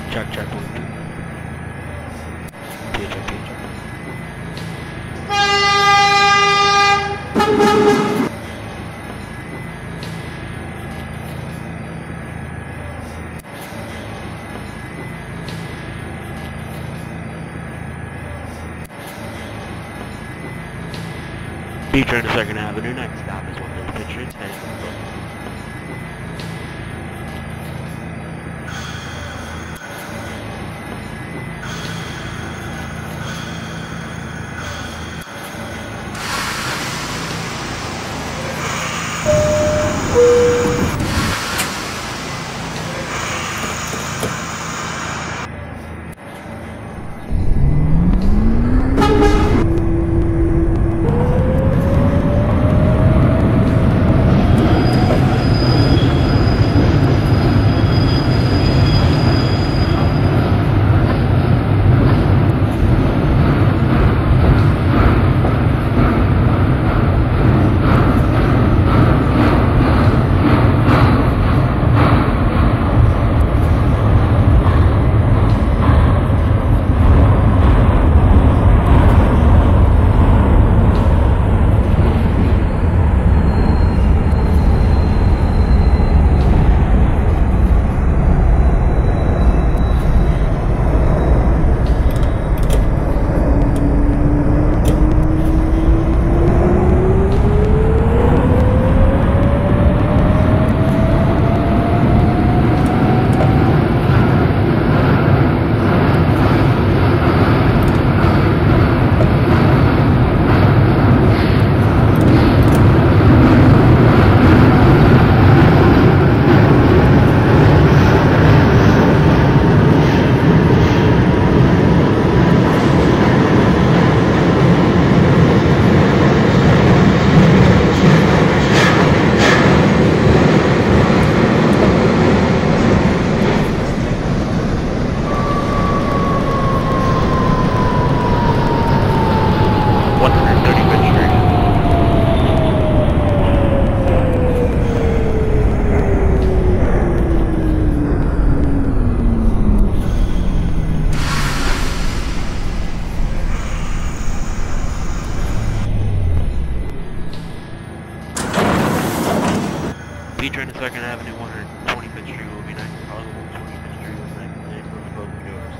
Check 1, 2. PHI. B turn to 2nd Avenue, next stop is 1 Street, stay from the turn to 2nd Avenue, 125th Street will be next. Cars 125th Street will be next. Name room both doors.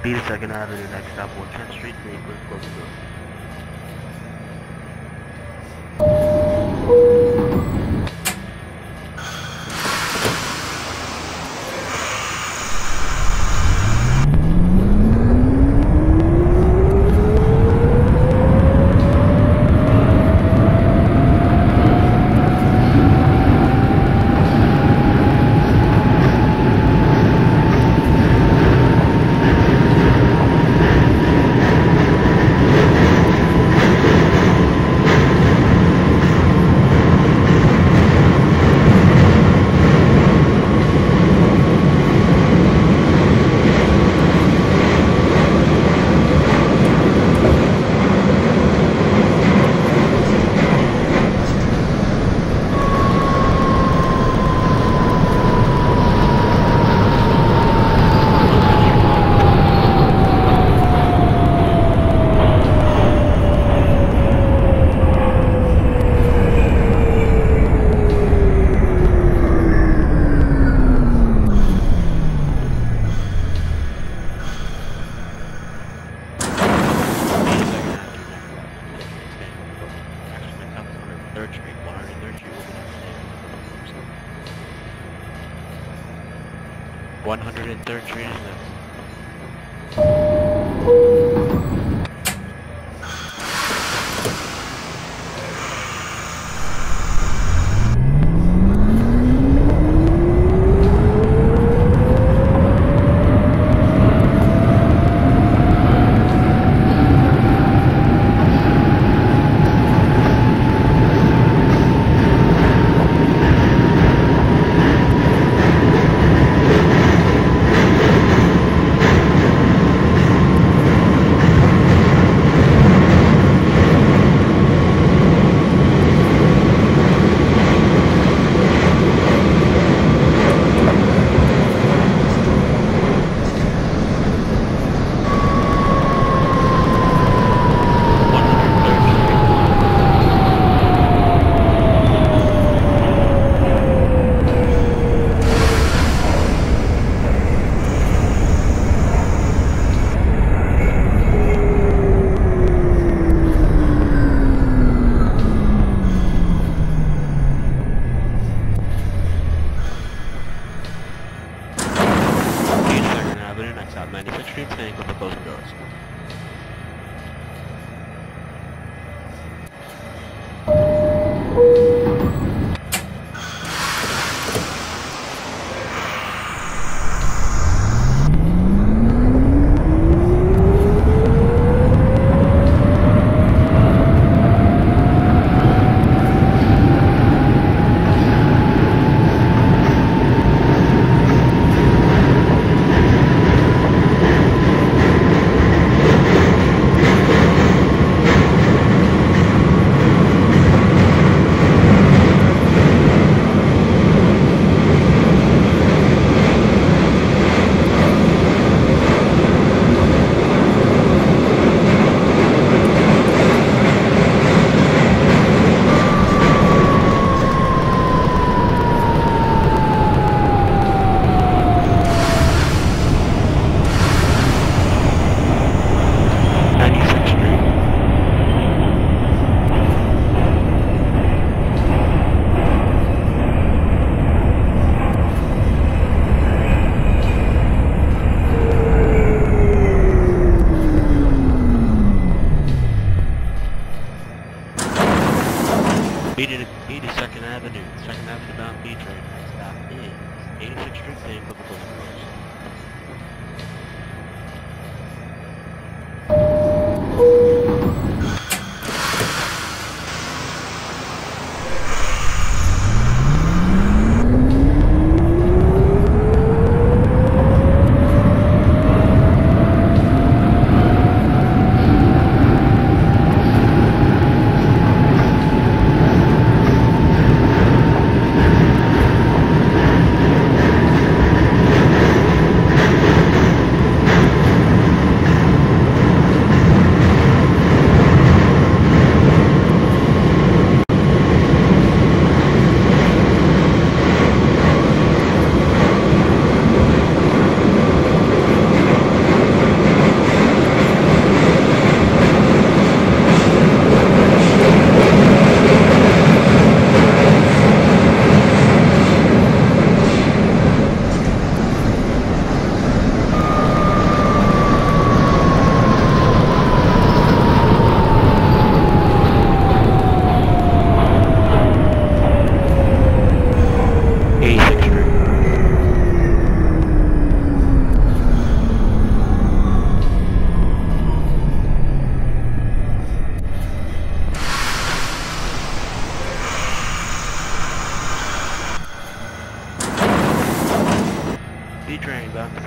2nd Avenue, next stop 110th Street, St. Louis, close the door.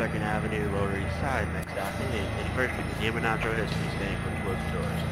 2nd Avenue, Lower East Side. Next stop is 81st Street. Name and natural history. Staying clear to close the doors.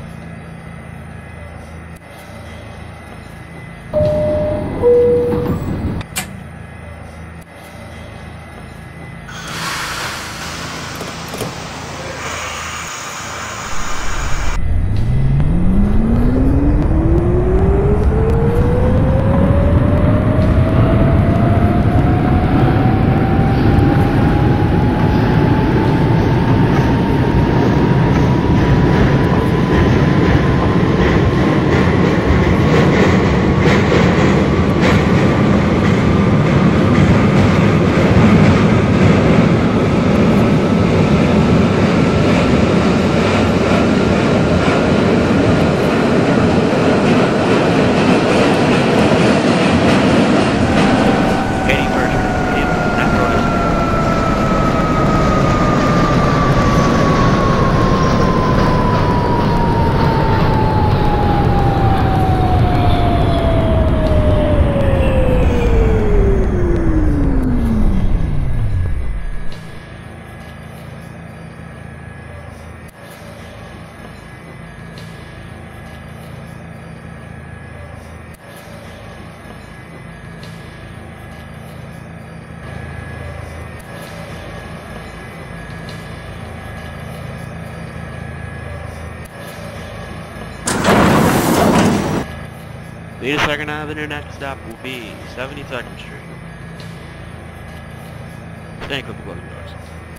Lead to 2nd Avenue, next stop will be 72nd Street. Staying clear to close the doors.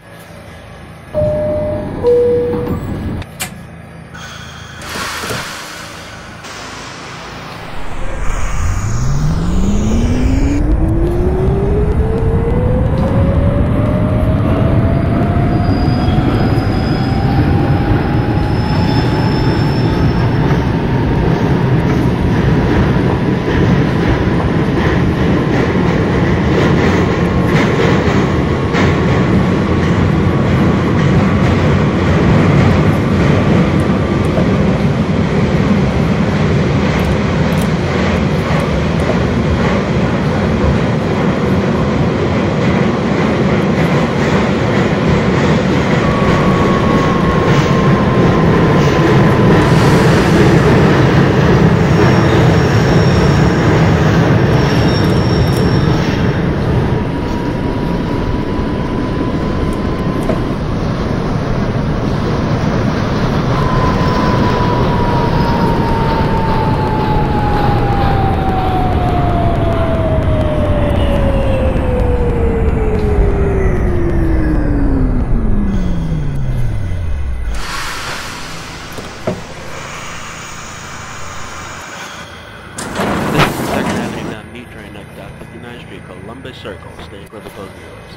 Circle, staying clear to close the doors.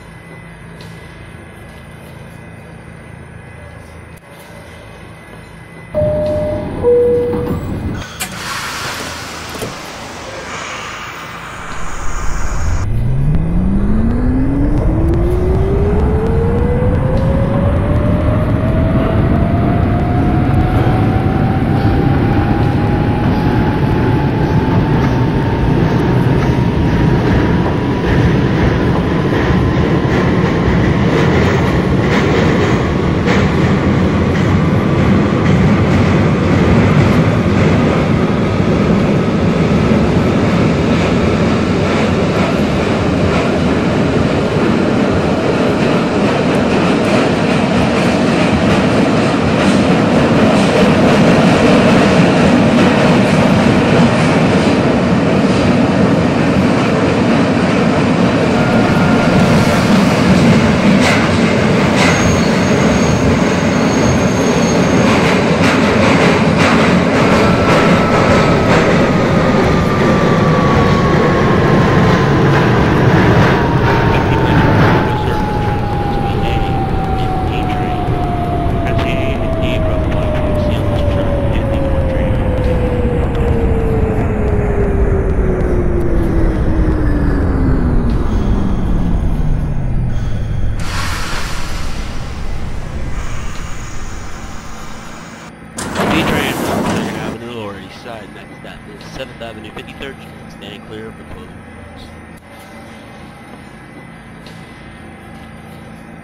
Next stop is 7th Avenue, 53rd Street. Stand clear for closing doors.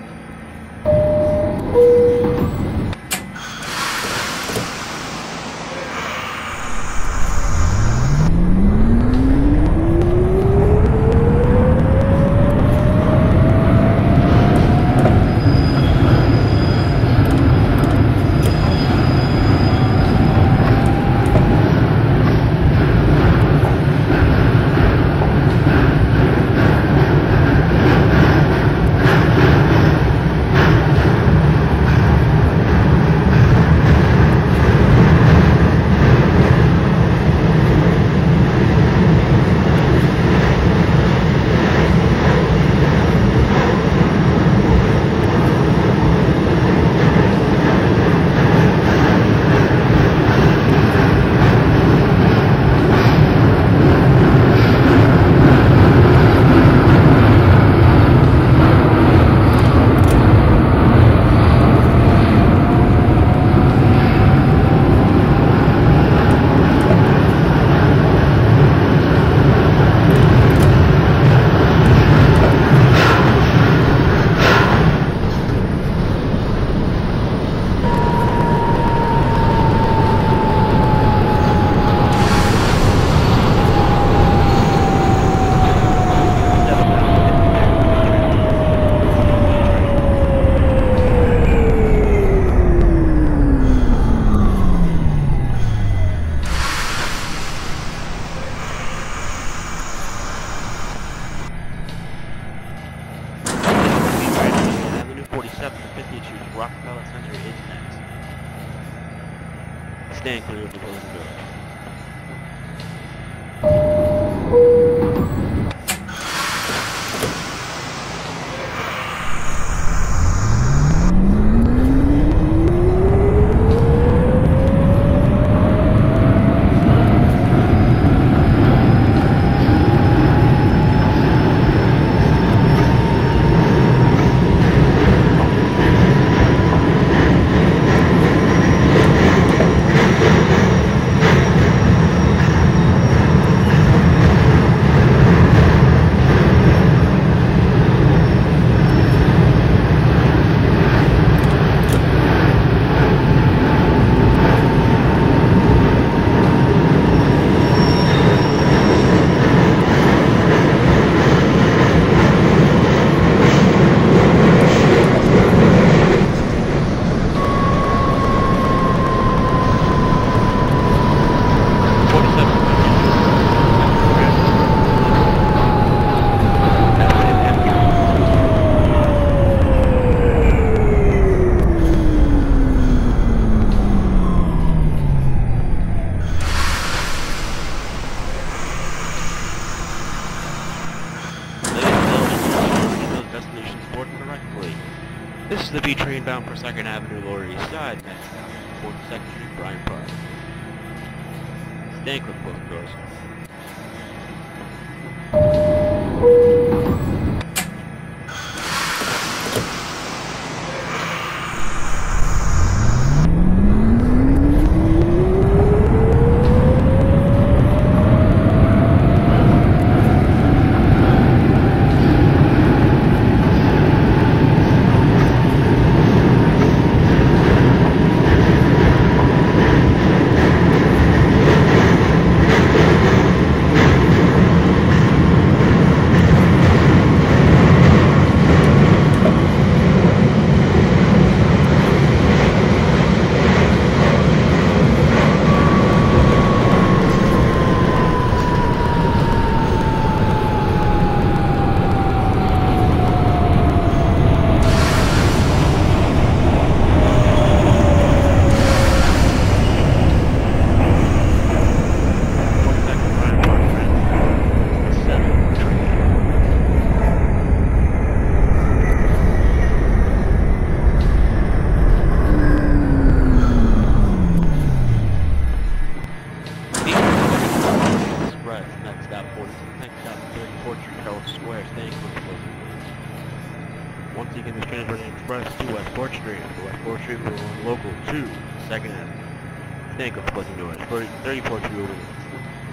Rockefeller Center is next. Stand clear of the building doors. This is the B train bound for 2nd Avenue, Lower East Side, next stop, 42nd Street, Bryant Park. Stand clear of both doors. Once again, this train is running express to West 4th Street. The West 4th Street will run local to 2nd Avenue. Stand clear of closing doors. 34th Street will be next.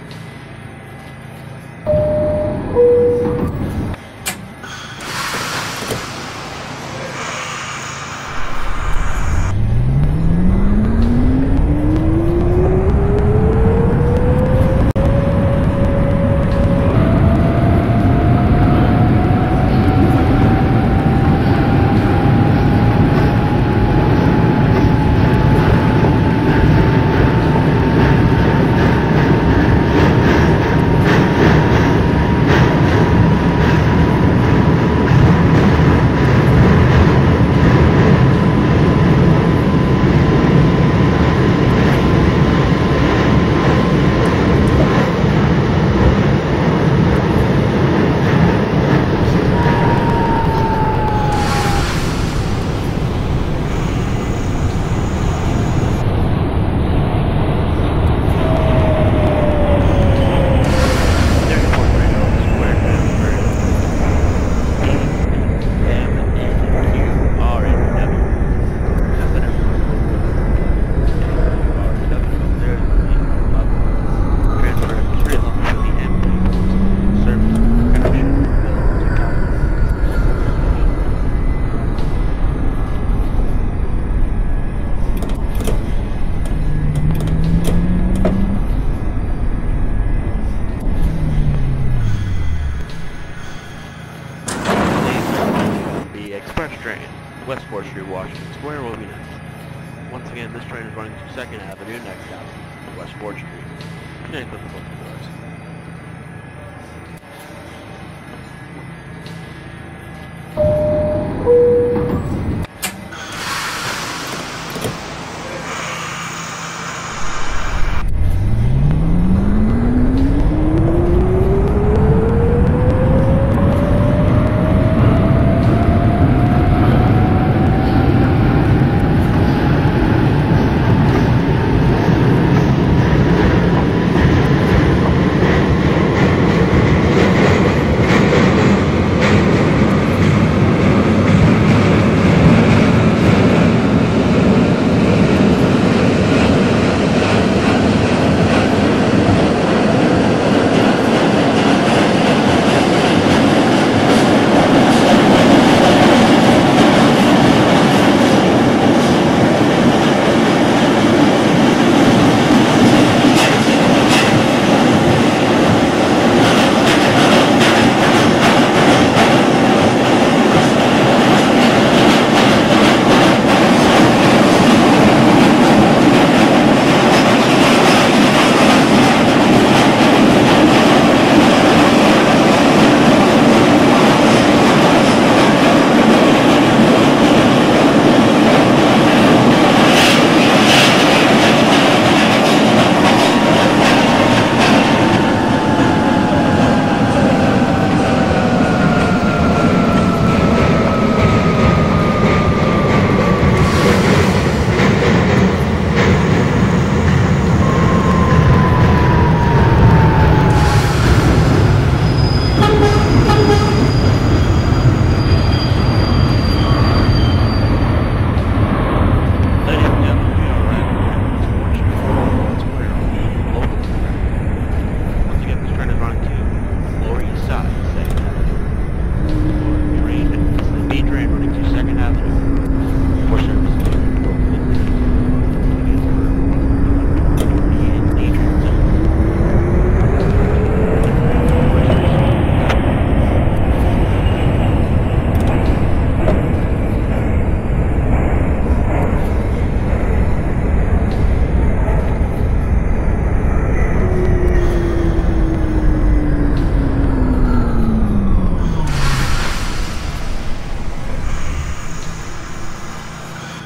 West 4th Street, Washington Square will be next. Once again, this train is running to 2nd Avenue, next stop, West 4th Street. Stand clear of both doors.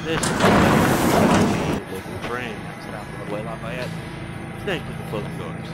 This is the local train. Next stop, Broadway Lafayette. Stay to the closing doors.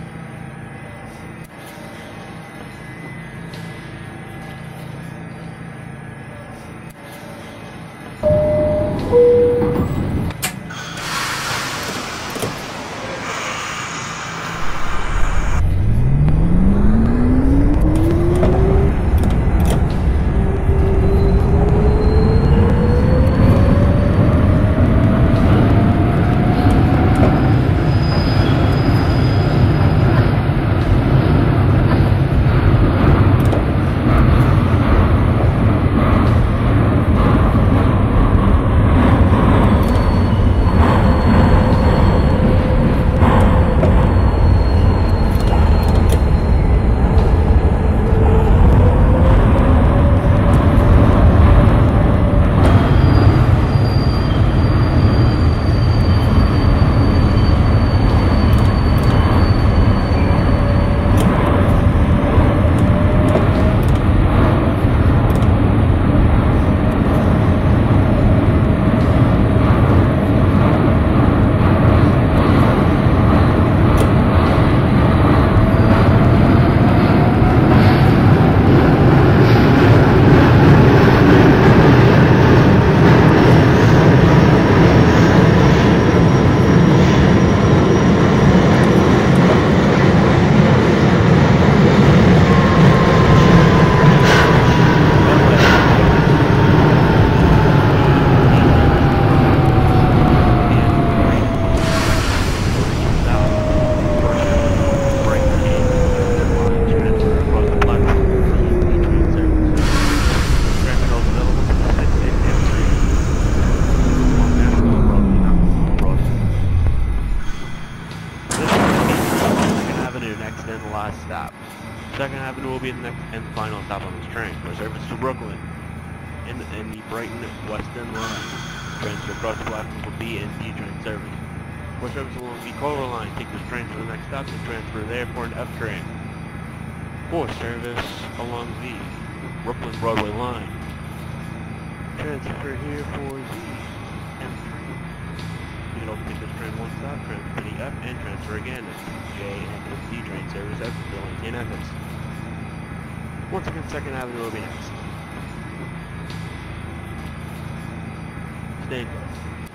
Second Avenue will be the next and final stop on this train. For service to Brooklyn in the Brighton Western line. Trains to across platform B and D train service. For service along the Culver line, take this train to the next stop and transfer there for an F train. For service along the Brooklyn Broadway line, transfer here for the M train. You can also take this train one stop, transfer to the F, and transfer again to J and D train service at Billington Evans. Once again, 2nd Avenue will be next. Stay close.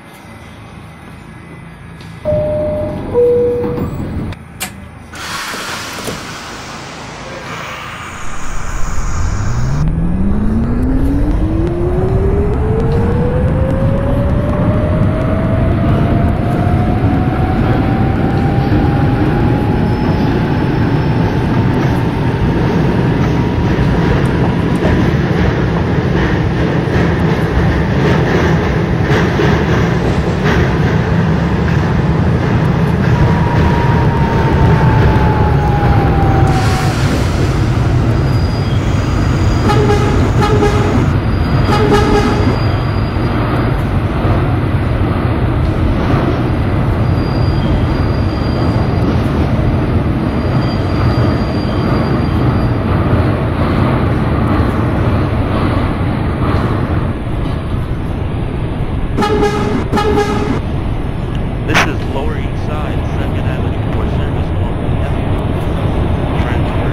This is Lower East Side, 2nd Avenue for service along the F transfer.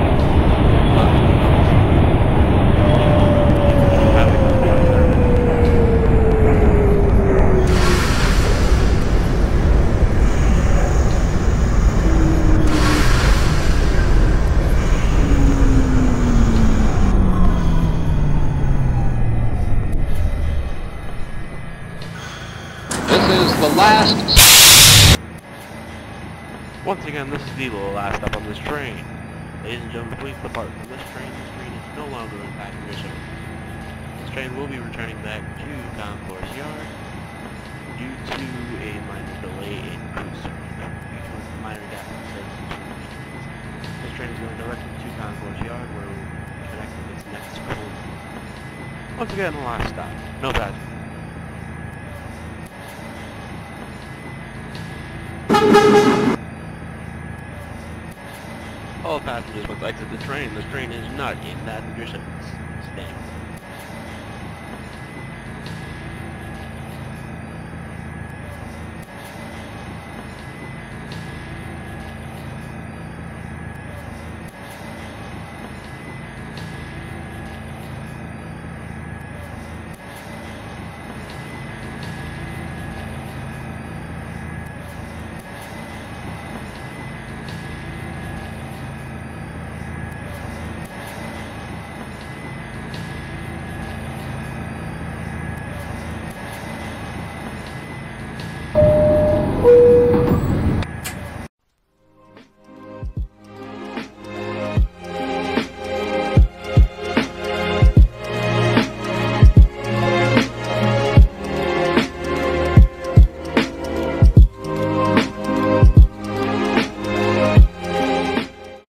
Once again, this is the last stop on this train. Ladies and gentlemen, please depart from this train. This train is no longer in passenger service. This train will be returning back to Concourse Yard due to a minor delay in crew service. Due to a minor gap in service. This train is going directly to Concourse Yard where we will connect with its next crew. Once again, the last stop. No passengers. All passengers must exit the train. This train is not in passenger service. Stay.